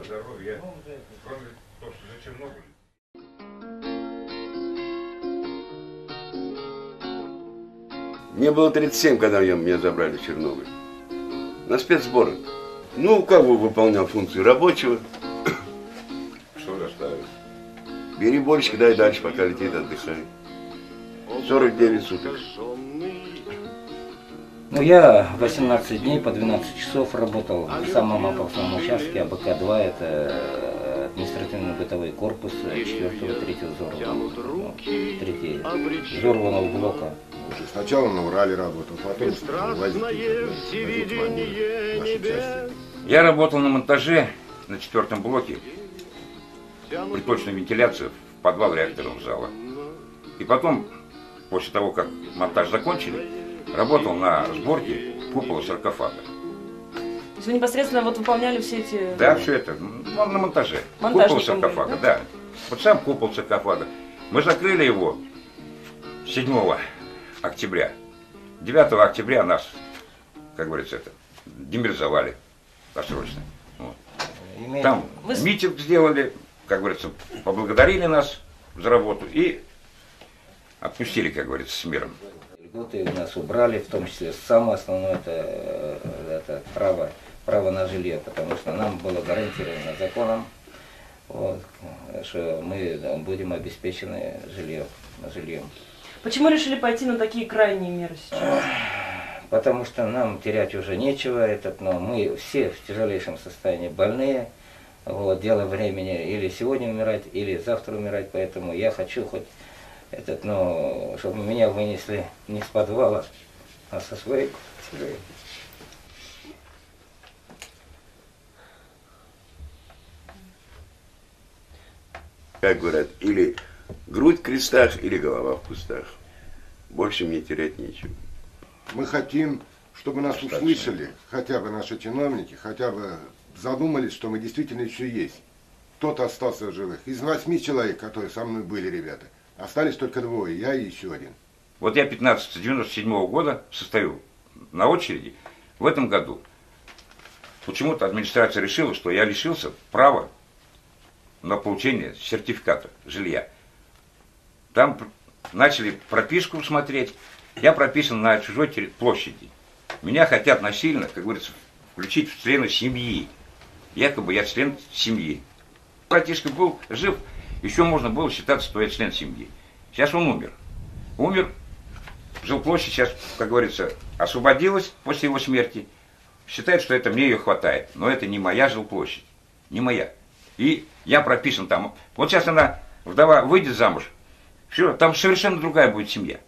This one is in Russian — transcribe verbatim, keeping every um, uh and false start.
здоровье, кроме того, что за Чернобыль. Мне было тридцать семь, когда меня забрали в Чернобыль. На спецсборы. Ну, как бы выполнял функции рабочего. Что заставили? Бери борщик, дай дальше, пока летит, отдыхай. сорок девять суток. Ну, я восемнадцать дней по двенадцать часов работал в самом опасном участке А Б К два, это административно-бытовой корпус четвёртого третьего взорванного, третий взорванного блока. Сначала на Урале работал, потом возить наши части. Я работал на монтаже на четвертом блоке, приточную вентиляцию в подвал реакторного зала. И потом, после того, как монтаж закончили, работал на сборке купола саркофага. То есть вы непосредственно вот выполняли все эти... Да, все это, ну, на монтаже. Купол саркофага, были, да? да. Вот сам купол саркофага. Мы закрыли его седьмого октября. девятого октября нас, как говорится, это, демобилизовали досрочно. Вот. Там вы... митинг сделали, как говорится, поблагодарили нас за работу и отпустили, как говорится, с миром. Льготы у нас убрали, в том числе самое основное это, это право, право на жилье, потому что нам было гарантировано законом, вот, что мы будем обеспечены жильем, жильем. Почему решили пойти на такие крайние меры сейчас? Потому что нам терять уже нечего, этот, но мы все в тяжелейшем состоянии больные, вот, дело времени или сегодня умирать, или завтра умирать, поэтому я хочу хоть этот, ну, чтобы меня вынесли не с подвала, а со своей квартиры. Как говорят, или грудь в крестах, или голова в кустах. Больше мне терять нечего. Мы хотим, чтобы нас услышали, хотя бы наши чиновники, хотя бы задумались, что мы действительно еще есть. Кто-то остался в живых. Из восьми человек, которые со мной были, ребята, остались только двое, я и еще один. Вот я пятнадцатого девяносто седьмого года состою на очереди. В этом году почему-то администрация решила, что я лишился права на получение сертификата жилья. Там начали прописку смотреть. Я прописан на чужой площади. Меня хотят насильно, как говорится, включить в члены семьи. Якобы я член семьи. Братишка был жив, еще можно было считаться, что я член семьи. Сейчас он умер. Умер, жилплощадь сейчас, как говорится, освободилась после его смерти. Считает, что это мне ее хватает. Но это не моя жилплощадь. Не моя. И я прописан там. Вот сейчас она, вдова, выйдет замуж. Все, там совершенно другая будет семья.